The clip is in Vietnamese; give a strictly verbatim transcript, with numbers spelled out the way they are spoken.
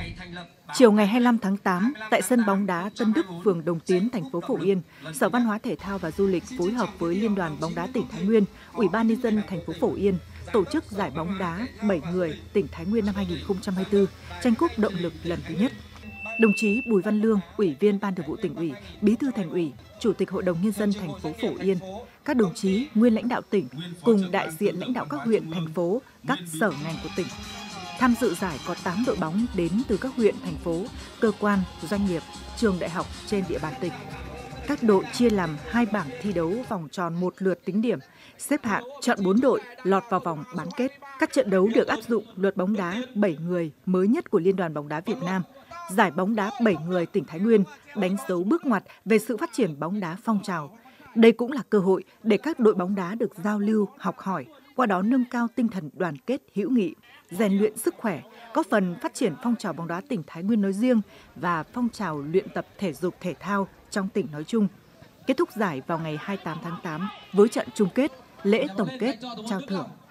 Chiều ngày hai mươi lăm tháng tám, tại sân bóng đá Tân Đức, phường Đồng Tiến, thành phố Phổ Yên, Sở Văn hóa Thể thao và Du lịch phối hợp với Liên đoàn bóng đá tỉnh Thái Nguyên, Ủy ban nhân dân thành phố Phổ Yên tổ chức giải bóng đá bảy người tỉnh Thái Nguyên năm hai nghìn không trăm hai mươi tư, tranh cúp động lực lần thứ nhất. Đồng chí Bùi Văn Lương, Ủy viên Ban Thường vụ Tỉnh ủy, Bí thư Thành ủy, Chủ tịch Hội đồng nhân dân thành phố Phổ Yên, các đồng chí nguyên lãnh đạo tỉnh cùng đại diện lãnh đạo các huyện, thành phố, các sở ngành của tỉnh. Tham dự giải có tám đội bóng đến từ các huyện, thành phố, cơ quan, doanh nghiệp, trường đại học trên địa bàn tỉnh. Các đội chia làm hai bảng thi đấu vòng tròn một lượt tính điểm, xếp hạng chọn bốn đội lọt vào vòng bán kết. Các trận đấu được áp dụng luật bóng đá bảy người mới nhất của Liên đoàn bóng đá Việt Nam. Giải bóng đá bảy người tỉnh Thái Nguyên đánh dấu bước ngoặt về sự phát triển bóng đá phong trào. Đây cũng là cơ hội để các đội bóng đá được giao lưu, học hỏi, qua đó nâng cao tinh thần đoàn kết, hữu nghị, rèn luyện sức khỏe, góp phần phát triển phong trào bóng đá tỉnh Thái Nguyên nói riêng và phong trào luyện tập thể dục thể thao trong tỉnh nói chung. Kết thúc giải vào ngày hai mươi tám tháng tám với trận chung kết, lễ tổng kết, trao thưởng.